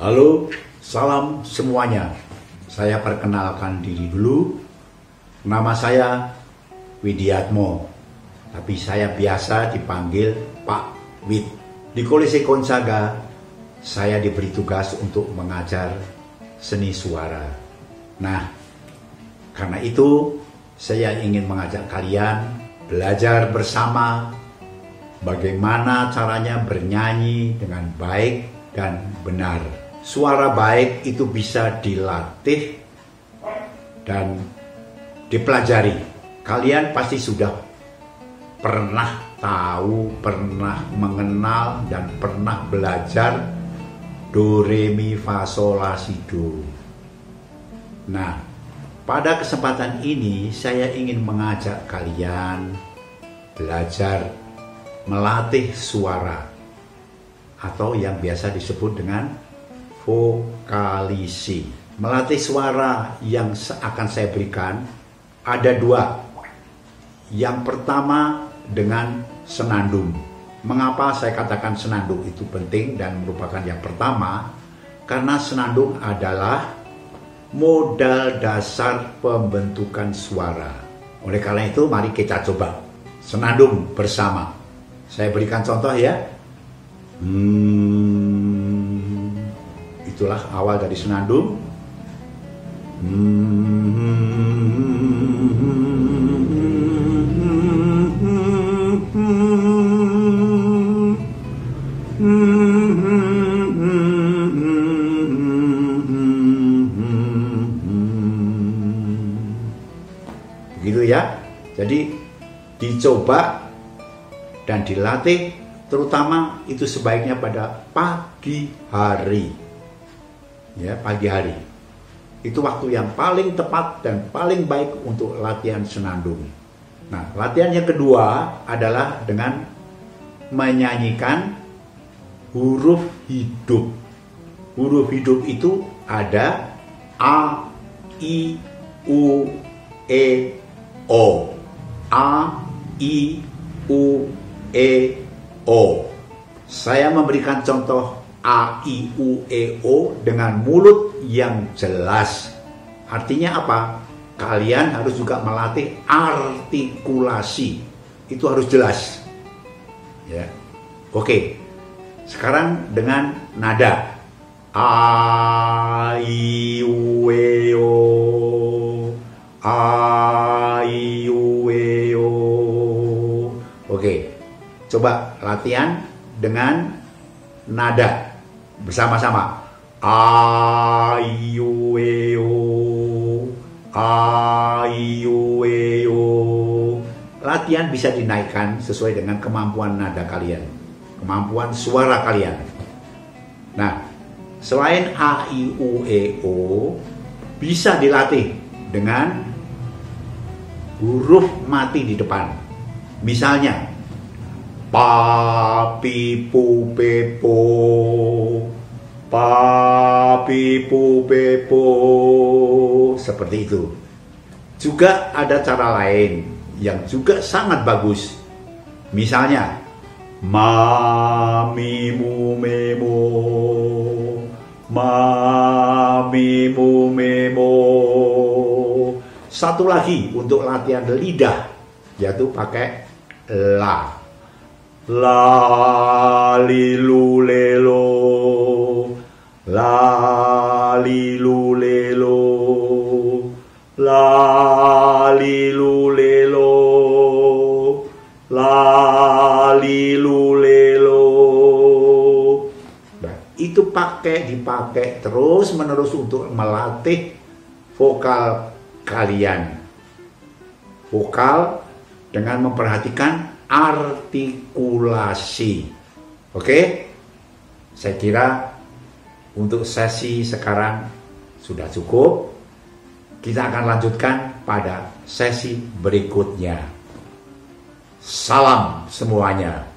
Halo, salam semuanya. Saya perkenalkan diri dulu. Nama saya Widiatmo, tapi saya biasa dipanggil Pak Wid. Di Kolese Gonzaga, saya diberi tugas untuk mengajar seni suara. Nah, karena itu saya ingin mengajak kalian belajar bersama bagaimana caranya bernyanyi dengan baik dan benar. Suara baik itu bisa dilatih dan dipelajari. Kalian pasti sudah pernah tahu, pernah mengenal, dan pernah belajar do, re, mi, fa, sol, la, si, do. Nah, pada kesempatan ini saya ingin mengajak kalian belajar melatih suara atau yang biasa disebut dengan vokalisi. Melatih suara yang akan saya berikan ada dua. Yang pertama dengan senandung. Mengapa saya katakan senandung itu penting dan merupakan yang pertama? Karena senandung adalah modal dasar pembentukan suara. Oleh karena itu mari kita coba senandung bersama. Saya berikan contoh ya. Itulah awal dari senandung. Begitu ya. Jadi dicoba dan dilatih, terutama itu sebaiknya pada pagi hari. Ya, pagi hari. Itu waktu yang paling tepat dan paling baik untuk latihan senandung. Nah, latihan yang kedua adalah dengan menyanyikan huruf hidup. Huruf hidup itu ada A, I, U, E, O. A, I, U, E, O. Saya memberikan contoh A, I, U, E, O dengan mulut yang jelas. Artinya apa? Kalian harus juga melatih artikulasi. Itu harus jelas. Ya. Oke. Sekarang dengan nada. A, I, U, E, O. A, I, U, E, O. Oke. Coba latihan dengan nada bersama-sama. A, I, U, E, O. A, I, U, E, O. Latihan bisa dinaikkan sesuai dengan kemampuan nada kalian, kemampuan suara kalian. Nah, selain A, I, U, E, O, bisa dilatih dengan huruf mati di depan. Misalnya pa, pi, pu, pe, po. Pa, pi, pu, pe, po. Seperti itu. Juga ada cara lain yang juga sangat bagus. Misalnya ma, mi, mu, me, mo. Ma, mi, mu, me, mo. Satu lagi untuk latihan lidah, yaitu pakai la. La, li, lu, le, lo. La, li, lu, le, lo. La, li, lu, le, lo. La, li, lu, le, lo. Nah, itu dipakai terus menerus untuk melatih vokal kalian. Vokal dengan memperhatikan artikulasi. Oke? Saya kira untuk sesi sekarang sudah cukup. Kita akan lanjutkan pada sesi berikutnya. Salam semuanya.